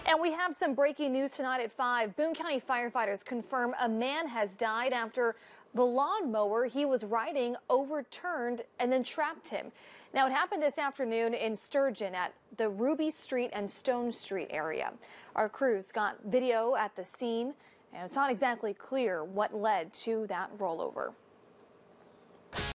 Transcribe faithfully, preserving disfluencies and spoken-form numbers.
And we have some breaking news tonight at five. Boone County firefighters confirm a man has died after the lawnmower he was riding overturned and then trapped him. Now, it happened this afternoon in Sturgeon at the Ruby Street and Stone Street area. Our crews got video at the scene, and it's not exactly clear what led to that rollover.